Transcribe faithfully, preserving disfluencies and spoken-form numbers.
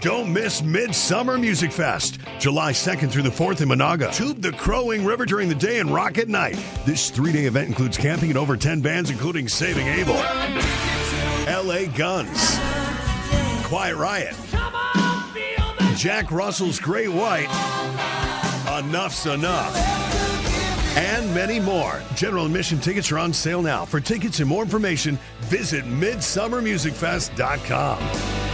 Don't miss Midsummer Music Fest, July second through the fourth in Menahga. Tube the Crowing River during the day and rock at night. This three-day event includes camping and over ten bands, including Saving Abel, L A Guns, Quiet Riot, Jack Russell's Great White, Enough's Enough, and many more. General admission tickets are on sale now. For tickets and more information, visit midsummer music fest dot com.